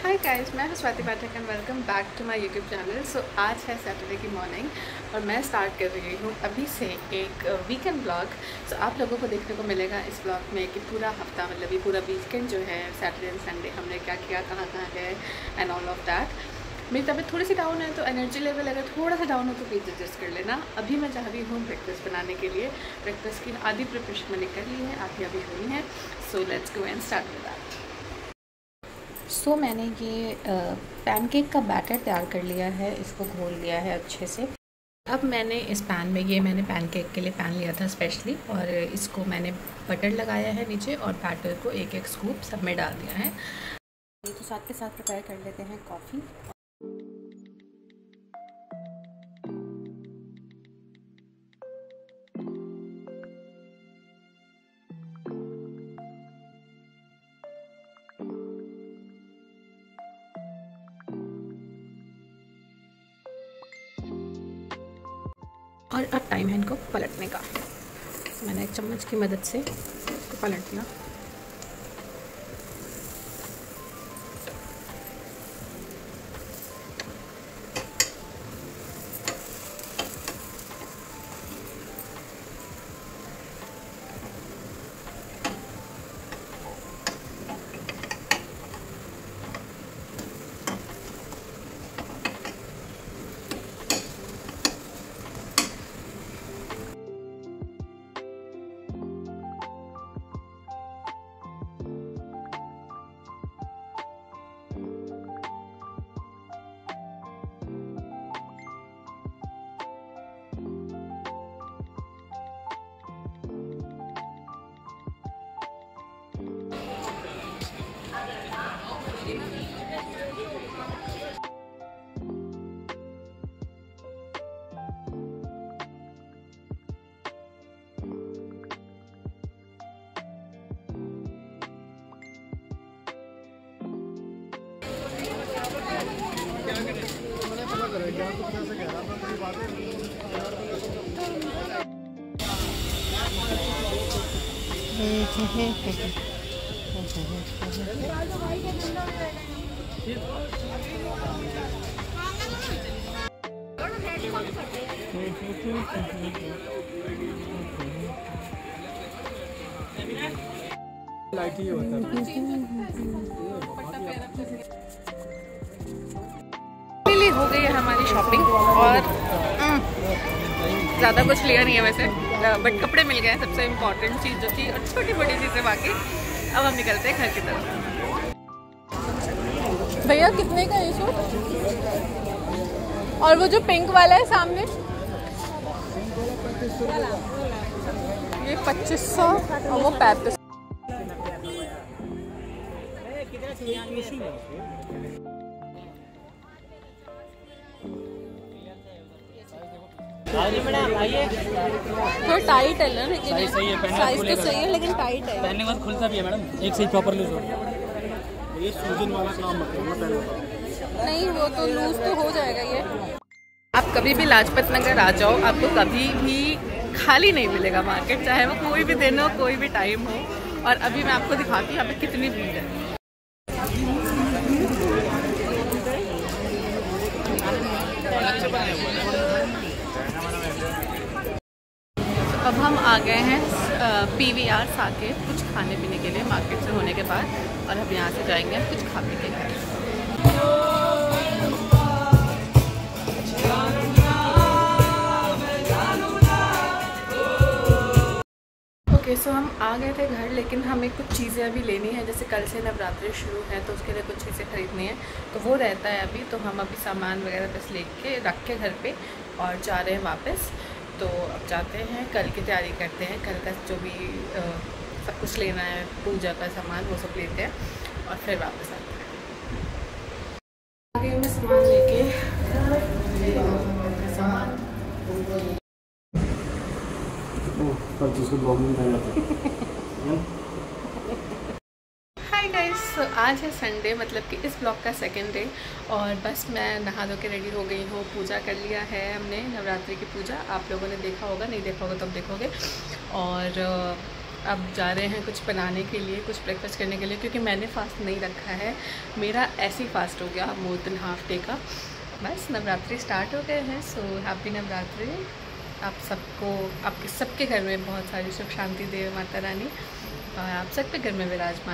हाय guys, मैं हूं Swati Pathak and welcome back to my YouTube channel. So आज है सैटरडे की मॉर्निंग और मैं स्टार्ट कर रही हूं अभी से एक वीकेंड ब्लॉग। सो आप लोगों को देखने को मिलेगा इस ब्लॉग में कि पूरा हफ्ता मतलब ये पूरा वीकेंड जो है सैटरडे एंड संडे हमने क्या किया, कहाँ कहाँ गए एंड ऑल ऑफ दैट। मेरी तबीयत थोड़ी सी डाउन है तो एनर्जी लेवल अगर थोड़ा सा डाउन हो तो प्लीज़ एडजस्ट कर लेना। अभी मैं जा रही हूँ ब्रेकफास्ट बनाने के लिए। ब्रेकफास्ट की आधी प्रिपरेशन मैंने कर ली है, आधी अभी हुई है। So let's go and start with that. So मैंने ये पैनकेक का बैटर तैयार कर लिया है, इसको घोल लिया है अच्छे से। अब मैंने इस पैन में मैंने पैनकेक के लिए पैन लिया था स्पेशली, और इसको मैंने बटर लगाया है नीचे और बैटर को एक एक स्कूप सब में डाल दिया है। तो साथ के साथ प्रिपेयर कर लेते हैं कॉफ़ी। और अब टाइम है इनको पलटने का। मैंने एक चम्मच की मदद से इसको पलट दिया। लाइट ही होता है। हो गई है हमारी शॉपिंग और ज़्यादा कुछ लिया नहीं है वैसे, बट कपड़े मिल गए हैं, सबसे इम्पोर्टेंट चीज़ जो थी, और छोटी बड़ी चीज़ें बाकी। अब हम निकलते हैं घर की तरफ। भैया कितने का है सूट? और वो जो पिंक वाला है सामने ये 2500 और वो 3500। थोड़ा टाइट है ना, लेकिन साइज तो सही है लेकिन टाइट है। पहनने के बाद खुलता भी है मैडम, एक सही प्रॉपर लूज हो। ये सूजन वाला काम मत करना पहले। नहीं, वो तो लूज तो हो जाएगा ये। आप कभी भी लाजपत नगर आ जाओ, आपको कभी भी खाली नहीं मिलेगा मार्केट, चाहे वो कोई भी दिन हो कोई भी टाइम हो। और अभी मैं आपको दिखाती हूँ यहाँ पे कितनी भीड़ है। अब हम आ गए हैं PVR साकेत कुछ खाने पीने के लिए मार्केट से होने के बाद, और अब यहाँ से जाएंगे कुछ खा पी के घर। ओके, सो हम आ गए थे घर, लेकिन हमें कुछ चीज़ें अभी लेनी है। जैसे कल से नवरात्रि शुरू है तो उसके लिए कुछ चीज़ें खरीदनी है, तो वो रहता है अभी। तो हम अभी सामान वगैरह बस लेके रख के घर पे और जा रहे हैं वापस। तो अब जाते हैं, कल की तैयारी करते हैं। कल का जो भी सब कुछ लेना है, पूजा का सामान, वो सब लेते हैं और फिर वापस आते हैं। आगे मैं सामान लेके हाय गाइस, आज है संडे, मतलब कि इस ब्लॉग का सेकंड डे। और बस मैं नहा धो के रेडी हो गई हूँ। पूजा कर लिया है हमने, नवरात्रि की पूजा। आप लोगों ने देखा होगा, नहीं देखा होगा तब देखोगे। और अब जा रहे हैं कुछ बनाने के लिए, कुछ ब्रेकफास्ट करने के लिए, क्योंकि मैंने फास्ट नहीं रखा है, मेरा ऐसे ही फास्ट हो गया मोर देन हाफ डे का। बस नवरात्रि स्टार्ट हो गए हैं, सो हैप्पी नवरात्रि आप सबको। आपके सबके घर में बहुत सारी सुख शांति दे माता रानी, और आप सबके घर में विराजमान।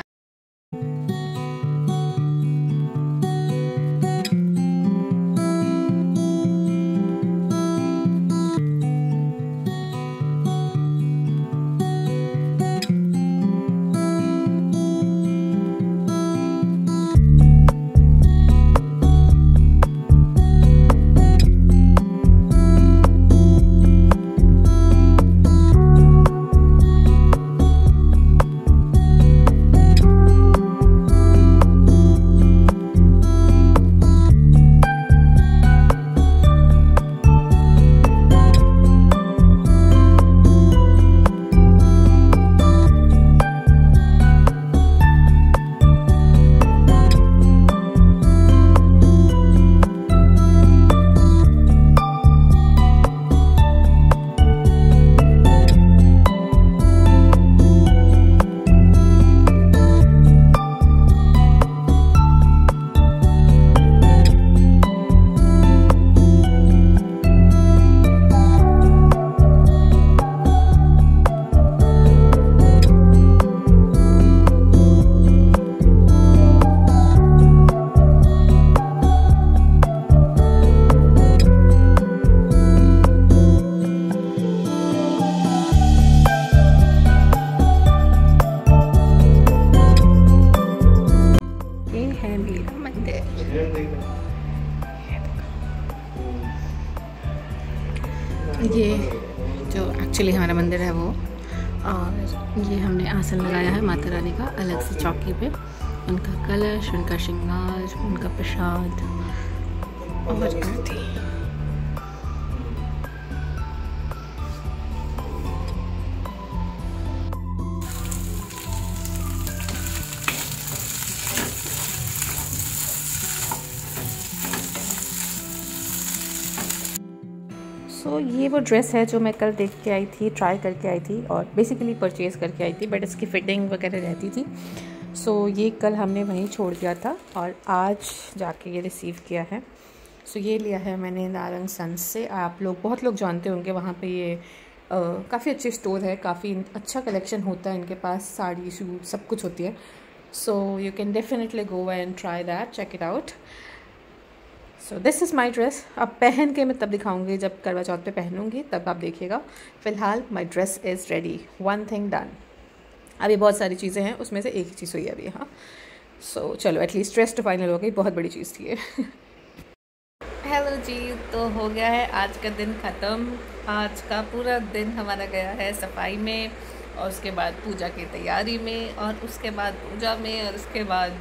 ये जो एक्चुअली हमारा मंदिर है वो, और ये हमने आसन लगाया है माता रानी का अलग से चौकी पे। उनका कलश, उनका श्रृंगार, उनका प्रसाद और आरती। सो ये वो ड्रेस है जो मैं कल देख के आई थी, ट्राई करके आई थी और बेसिकली परचेज़ करके आई थी, बट इसकी फ़िटिंग वगैरह रहती थी। सो ये कल हमने वहीं छोड़ दिया था और आज जाके ये रिसीव किया है। सो ये लिया है मैंने नारंग सन्स से। आप लोग, बहुत लोग जानते होंगे, वहाँ पे ये काफ़ी अच्छी स्टोर है, काफ़ी अच्छा कलेक्शन होता है इनके पास, साड़ी सूट सब कुछ होती है। So you can definitely go and try that, check it out. So this is my dress. अब पहन के मैं तब दिखाऊंगी जब करवा चौथ पे पहनूंगी, तब आप देखिएगा। फ़िलहाल my dress is ready, one thing done. अभी बहुत सारी चीज़ें हैं, उसमें से एक ही चीज़ हुई है अभी। हाँ, सो चलो एटलीस्ट ड्रेस तो फाइनल हो गई, बहुत बड़ी चीज़ थी ये। हेलो जी, तो हो गया है आज का दिन ख़त्म। आज का पूरा दिन हमारा गया है सफाई में, और उसके बाद पूजा की तैयारी में, और उसके बाद पूजा में, और उसके बाद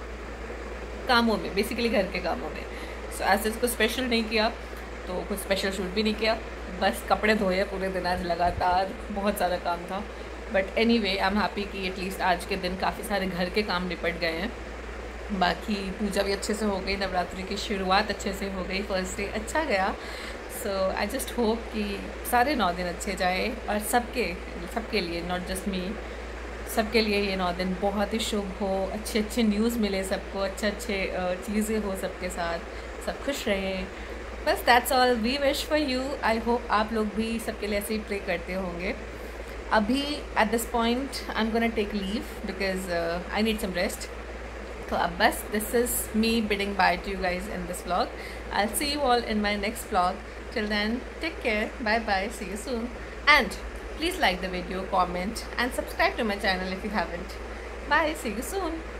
कामों में, बेसिकली घर के कामों में। सो ऐसे कुछ स्पेशल नहीं किया, तो कुछ स्पेशल शूट भी नहीं किया, बस कपड़े धोए पूरे दिन आज लगातार, बहुत सारा काम था। But anyway I am happy कि एटलीस्ट आज के दिन काफ़ी सारे घर के काम निपट गए हैं। बाकी पूजा भी अच्छे से हो गई, नवरात्रि की शुरुआत अच्छे से हो गई, फर्स्ट डे अच्छा गया। सो आई जस्ट होप कि सारे 9 दिन अच्छे जाए, और सबके लिए, नॉट जस्ट मी, सबके लिए ये 9 दिन बहुत ही शुभ हो, अच्छे अच्छे न्यूज़ मिले सबको, अच्छे चीज़ें हो सबके साथ, सब खुश रहें। बस that's all we wish for you. I hope आप लोग भी सबके लिए ऐसे ही प्रे करते होंगे। अभी at this point I am gonna take leave because I need some rest. तो अब बस this is me bidding bye to you guys in this vlog. I will see you all in my next vlog. Till then take care, bye bye, see you soon, and please like the video, comment and subscribe to my channel if you haven't. Bye, see you soon.